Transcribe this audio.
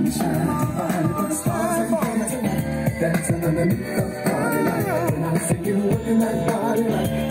sunshine behind the stars and tonight, dancing underneath the party light. When I see you looking that body like